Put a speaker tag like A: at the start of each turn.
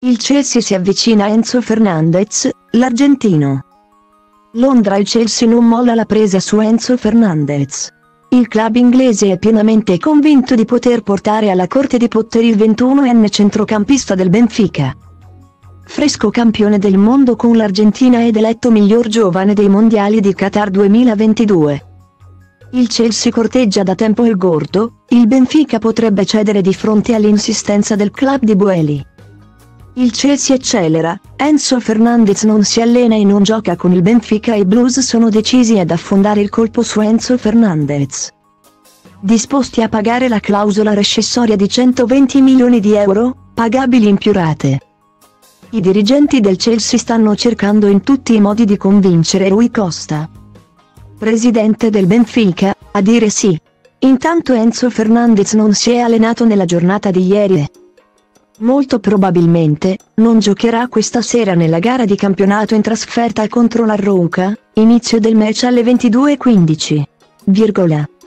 A: Il Chelsea si avvicina a Enzo Fernandez, l'argentino. Londra: il Chelsea non molla la presa su Enzo Fernandez. Il club inglese è pienamente convinto di poter portare alla corte di Potter il 21enne centrocampista del Benfica. Fresco campione del mondo con l'Argentina ed eletto miglior giovane dei mondiali di Qatar 2022. Il Chelsea corteggia da tempo il gordo, il Benfica potrebbe cedere di fronte all'insistenza del club di Boehly. Il Chelsea accelera, Enzo Fernandez non si allena e non gioca con il Benfica e i Blues sono decisi ad affondare il colpo su Enzo Fernandez. Disposti a pagare la clausola rescissoria di 120 milioni di euro, pagabili in più rate. I dirigenti del Chelsea stanno cercando in tutti i modi di convincere Rui Costa, presidente del Benfica, a dire sì. Intanto Enzo Fernandez non si è allenato nella giornata di ieri e molto probabilmente non giocherà questa sera nella gara di campionato in trasferta contro l'Arronca, inizio del match alle 22:15.